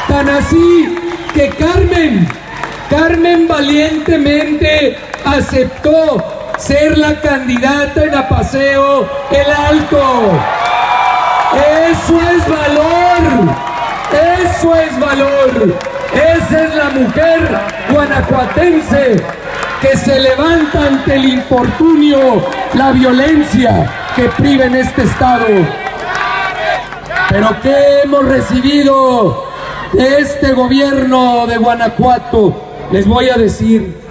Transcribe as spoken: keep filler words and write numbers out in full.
Tan así que Carmen, Carmen valientemente aceptó ser la candidata en Apaseo El Alto. Eso es valor, eso es valor. Esa es la mujer guanajuatense que se levanta ante el infortunio, la violencia que priva en este estado. Pero ¿qué hemos recibido de este gobierno de Guanajuato? Les voy a decir,